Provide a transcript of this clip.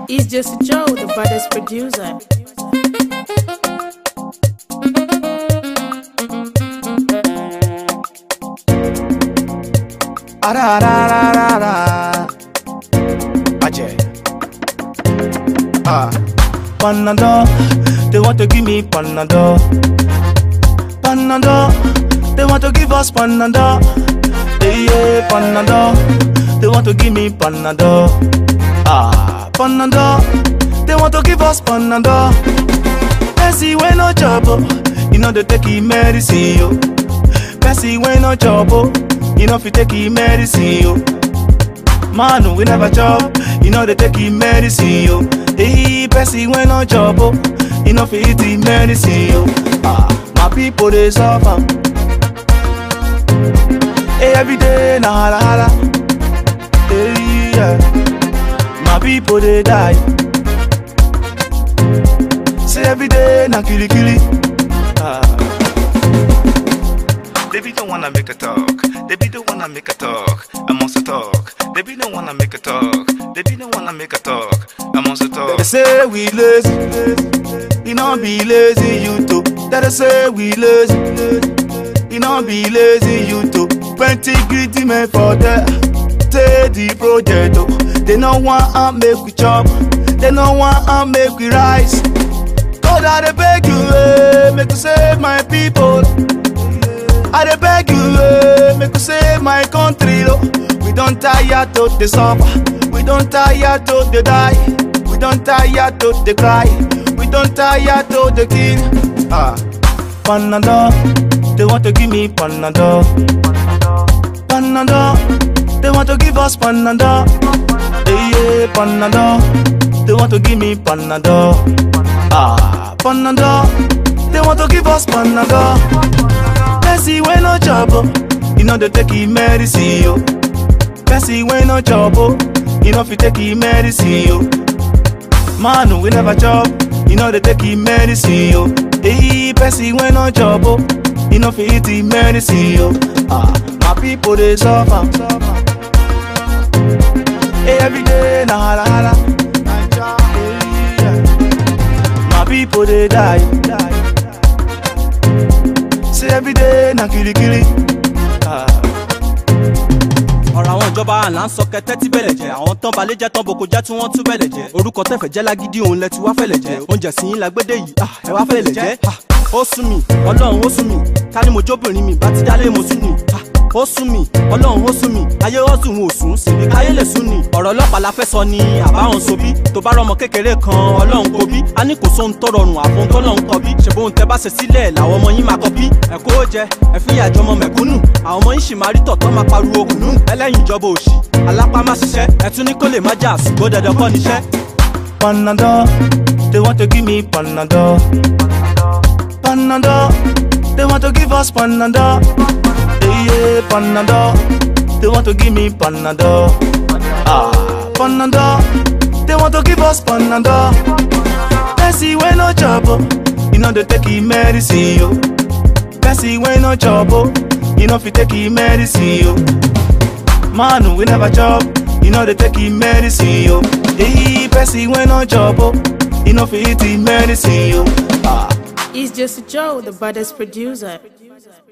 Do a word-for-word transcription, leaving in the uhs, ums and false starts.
It's just Joe, the baddest producer. Ara ara ara ara. Ajay. Ah. Panadol, they want to give me Panadol. Panadol, they want to give us Panadol. Hey, yeah, Panadol, they want to give me Panadol. Ah, Panadol, they want to give us Panadol. Percy we no trouble, you know they take e medicine yo. Percy we no trouble, you know fi take e medicine yo. Man we never chop, you know they take e medicine yo. Hey, Percy we no trouble, you know fi eat e medicine yo. Ah, my people they suffer. Hey, every day na hala hala. Hey, yeah. My people they die. Say every day na kili kili. Ah. They be don't wanna make a talk. They be don't wanna make a talk. I must talk. They be don't wanna make a talk. They be don't wanna make a talk. I must talk. They say we lazy. You know be lazy you too. They say we lazy. You know be lazy you too. Plenty greedy men for that. Take the project. Oh. They no want to make we chop. They no want to make we rise. God I dey beg you, eh, make you save my people. I dey beg you, eh, make you save my country. Oh. We don't tire to the suffer. We don't tire to the die. We don't tire to the cry. We don't tire to the kill. Ah, Panadol, they want to give me Panadol. Panadol, they want to give us Panadol. Hey, yeah, Panadol, they want to give me Panadol. Ah, Panadol, they want to give us Panadol. Percy we no trouble, you know they take e medicine yo. Percy we no trouble, you know fi take e medicine yo. Man we never chop, you know they take e medicine yo. Hey, Percy we no trouble, you know fi eat e medicine yo. Ah, my people they suffer. Hey, every day na hala hala. Hey, yeah. My people they die. Say every day na kili kili. Ah. Ọ̀rọ̀ àwọn ìjọba àná ń sọ kẹtẹ́ tí bẹ̀lẹ̀ jẹ́. Àwọn tán balẹ̀ jẹ́ tán boko jẹ́ tí wọ́n tún bẹ̀lẹ̀ jẹ́. Orúkọ tẹ̀fẹ̀ jẹ́ lágídí òun lẹ ti wá fẹ̀lẹ̀ jẹ́. Oúnjẹ sí yín lágbédè yìí, ẹ wá fẹ̀lẹ̀ jẹ́. Ó sún mi, Ọlọ́run ó sún mi. Ká ní mo jóbìnrin mi, bá ti dálé mo sún mi. Ó sún mi, Ọlọ́run ó sún mi. Ayé ó sùn wọn ò sùn, sì ní káyé lè sún ni. Ọ̀rọ̀ ọlọ́pàá la fẹ́ sọ ni àbáwọn sobí. Tó bá rọmọ kékeré kan, Ọlọ́run kò bí. A ní kò sóhun tó rọrùn àfohun tó lọ́hun kọ bí. Ṣèbóhun tẹ bá ṣe sílẹ̀ làwọn ọmọ yín máa kọ bí. Ẹ kó jẹ, ẹ fi ìyà jọmọ mẹ̀kúnnù. Àwọn ọmọ yín sì máa rí tọ̀tọ̀ máa pariwo kùnú. Ẹlẹ́yin ìjọba òṣì, alápá má ṣiṣẹ́. Ẹ tún ní kó lè má jà ṣùgbọ́n dandan kọ́ níṣẹ́. Panadol, they want to give me Panadol. Panadol, they want to give us Panadol. Hey, yeah, Panadol, they want to give me Panadol. Ah, Panadol, they want to give us Panadol. Percy we no trouble, you know they take e medicine yo. Percy we no trouble, you know fi take e medicine yo. Man we never chop, you know they take e medicine yo. Hey, Percy we no trouble, you know fi eat e medicine yo. Ah. It's just Joe, the baddest producer.